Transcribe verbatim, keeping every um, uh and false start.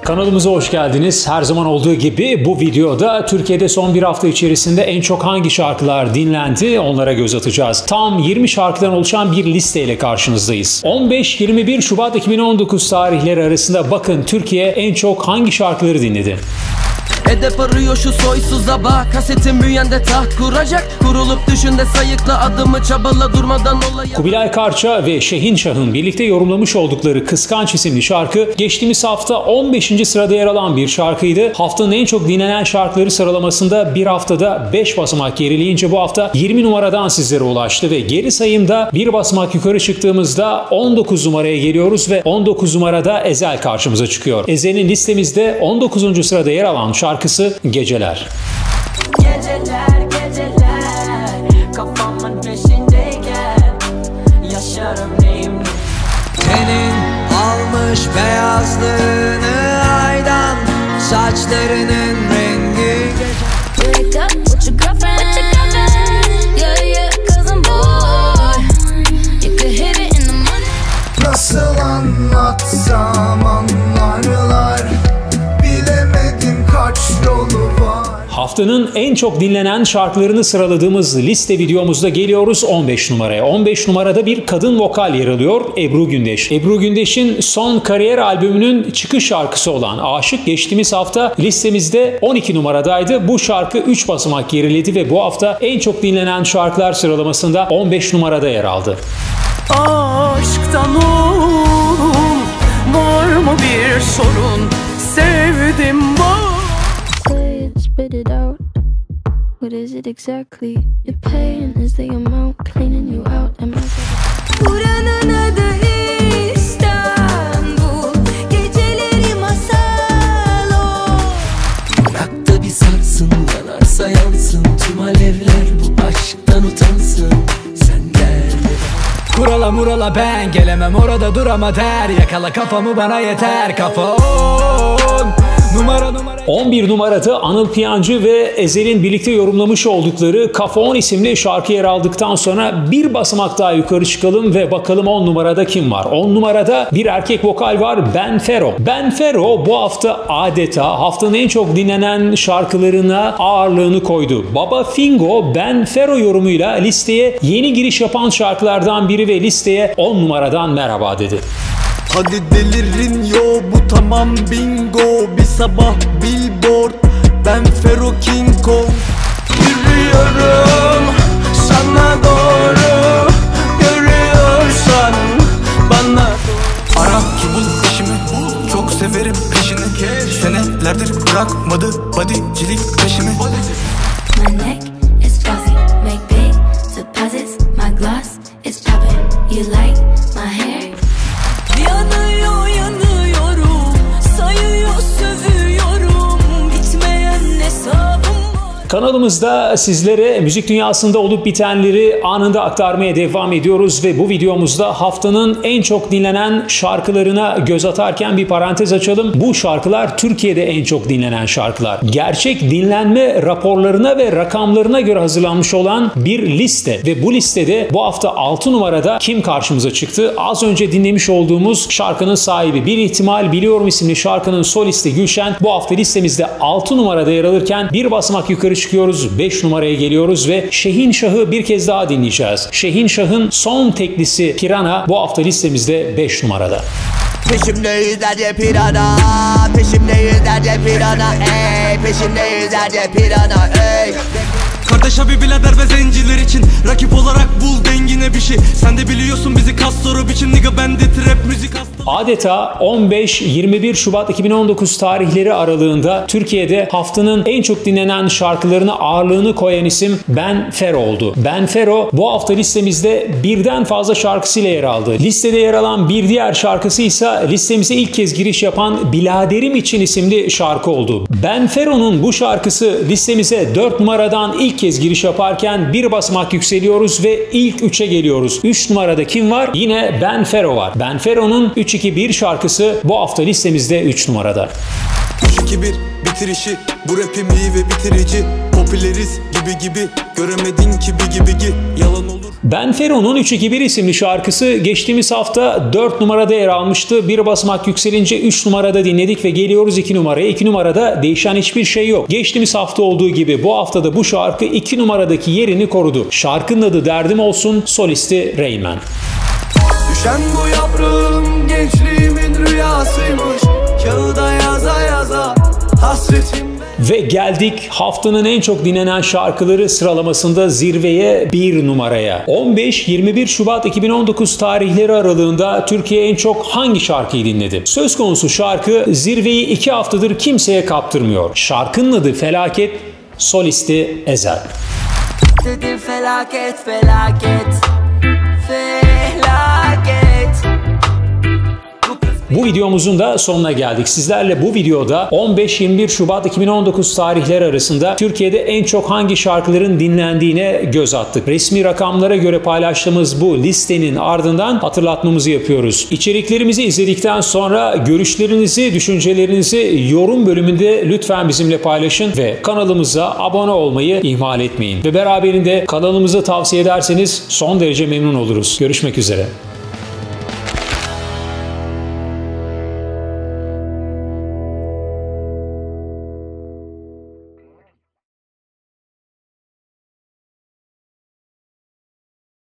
Kanalımıza hoş geldiniz. Her zaman olduğu gibi bu videoda Türkiye'de son bir hafta içerisinde en çok hangi şarkılar dinlendi onlara göz atacağız. Tam yirmi şarkıdan oluşan bir listeyle karşınızdayız. on beş yirmi bir Şubat iki bin on dokuz tarihleri arasında bakın Türkiye en çok hangi şarkıları dinledi? Hedef arıyor şu soysuza bak. Kasetin bünyende taht kuracak. Kurulup düşünde sayıkla adımı çabala durmadan olayı. Kubilay Karça ve Şehin Şah'ın birlikte yorumlamış oldukları Kıskanç isimli şarkı geçtiğimiz hafta on beşinci sırada yer alan bir şarkıydı. Haftanın en çok dinlenen şarkıları sıralamasında bir haftada beş basamak gerileyince bu hafta yirmi numaradan sizlere ulaştı ve geri sayımda bir basamak yukarı çıktığımızda on dokuz numaraya geliyoruz ve on dokuz numarada Ezel karşımıza çıkıyor. Ezel'in listemizde on dokuzuncu sırada yer alan şarkı Şarkısı Geceler. Geceler, geceler, kafamın peşindeyken yaşarım neyimle. Tenin almış beyazlığını aydan, saçlarının rengi Wake up with your girlfriend, with your girlfriend. Yeah, yeah, cause I'm bored. You could hit it in the morning. Nasıl anlatsam anlarlar, bilemedim kaç yolu var. Haftanın en çok dinlenen şarkılarını sıraladığımız liste videomuzda geliyoruz on beş numaraya. on beş numarada bir kadın vokal yer alıyor, Ebru Gündeş. Ebru Gündeş'in son kariyer albümünün çıkış şarkısı olan Aşık geçtiğimiz hafta listemizde on iki numaradaydı. Bu şarkı üç basamak geriledi ve bu hafta en çok dinlenen şarkılar sıralamasında on beş numarada yer aldı. Aşktan oğlum, var mı bir sorun? Sevdim var. Say it, spit it out. What is it exactly? Your pain is the amount cleaning you out. Am I buranın adı İstanbul, geceleri masal o. Bırak da bir sarsın, yanarsa yansın. Tüm alevler bu aşktan utansın. Sen gel. Kurala murala ben gelemem, orada durama der. Yakala kafamı bana yeter, kafa on. Numara numara. on bir numarada Anıl Piyancı ve Ezel'in birlikte yorumlamış oldukları Kafa on isimli şarkı yer aldıktan sonra bir basamak daha yukarı çıkalım ve bakalım on numarada kim var? on numarada bir erkek vokal var, Ben Fero. Ben Fero bu hafta adeta haftanın en çok dinlenen şarkılarına ağırlığını koydu. Baba Fingo Ben Fero yorumuyla listeye yeni giriş yapan şarkılardan biri ve listeye on numaradan merhaba dedi. Hadi delirin yo, bu tamam bingo. Bir sabah billboard, ben Fero King Kong. Yürüyorum sana doğru, görüyorsan bana doğru. Ara ki bul peşimi, çok severim peşini. Senelerdir bırakmadı bodycilik peşimi. My neck is fuzzy, make big deposits. My gloss is popping. You like my hair? Yanıyor yanıyorum, sayıyor sövüyorum, bitmeyen hesabım var. Kanalımızda sizlere müzik dünyasında olup bitenleri anında aktarmaya devam ediyoruz ve bu videomuzda haftanın en çok dinlenen şarkılarına göz atarken bir parantez açalım. Bu şarkılar Türkiye'de en çok dinlenen şarkılar. Gerçek dinlenme raporlarına ve rakamlarına göre hazırlanmış olan bir liste ve bu listede bu hafta altı numarada kim karşımıza çıktı? Az önce dinlemiş olduğumuz şarkının sahibi Bir İhtimal Biliyorum isimli şarkının solisti Gülşen bu hafta listemizde altı numarada yer alırken bir basamak yukarı çıkıyoruz, beş numaraya geliyoruz ve Şehin Şah'ı bir kez daha dinleyeceğiz. Şehin Şah'ın son teklisi Pirana bu hafta listemizde beş numarada. Peşimdeyiz hadi pirana, peşimdeyiz hadi pirana, ey. Peşimdeyiz hadi pirana, ey. Kardeş abi birader ve zenciler için rakip olarak bul dengine bir şey. Sen de biliyorsun bizi kas soru biçim nigga, bende trap müzik hasta. Adeta on beş yirmi bir Şubat iki bin on dokuz tarihleri aralığında Türkiye'de haftanın en çok dinlenen şarkılarına ağırlığını koyan isim Ben Fero oldu. Ben Fero bu hafta listemizde birden fazla şarkısıyla yer aldı. Listede yer alan bir diğer şarkısı ise listemize ilk kez giriş yapan Biladerim İçin isimli şarkı oldu. Ben Fero'nun bu şarkısı listemize dört numaradan ilk kez giriş yaparken bir basamak yükseliyoruz ve ilk üçe geliyoruz. üç numarada kim var? Yine Ben Fero var. Ben Fero'nun üç iki bir şarkısı bu hafta listemizde üç numarada. üç iki bir bitirişi, bu rapim iyi ve bitirici. Popüleriz gibi gibi. Göremedin ki bir gibi gi yalan olur. Benfero'nun üç iki bir isimli şarkısı geçtiğimiz hafta dört numarada yer almıştı. Bir basamak yükselince üç numarada dinledik ve geliyoruz iki numaraya. iki numarada değişen hiçbir şey yok. Geçtiğimiz hafta olduğu gibi bu haftada bu şarkı iki numaradaki yerini korudu. Şarkının adı Derdim Olsun, solisti Rain Man. Düşen bu yaprağım gençliğimin rüyasıymış. Kağıda yaza yaza hasretim. Ve geldik haftanın en çok dinlenen şarkıları sıralamasında zirveye bir numaraya. on beş yirmi bir Şubat iki bin on dokuz tarihleri aralığında Türkiye en çok hangi şarkıyı dinledi? Söz konusu şarkı zirveyi iki haftadır kimseye kaptırmıyor. Şarkının adı Felaket, solisti Ezel. Dedim felaket felaket felaket. Bu videomuzun da sonuna geldik. Sizlerle bu videoda on beş yirmi bir Şubat iki bin on dokuz tarihleri arasında Türkiye'de en çok hangi şarkıların dinlendiğine göz attık. Resmi rakamlara göre paylaştığımız bu listenin ardından hatırlatmamızı yapıyoruz. İçeriklerimizi izledikten sonra görüşlerinizi, düşüncelerinizi yorum bölümünde lütfen bizimle paylaşın ve kanalımıza abone olmayı ihmal etmeyin. Ve beraberinde kanalımızı tavsiye ederseniz son derece memnun oluruz. Görüşmek üzere.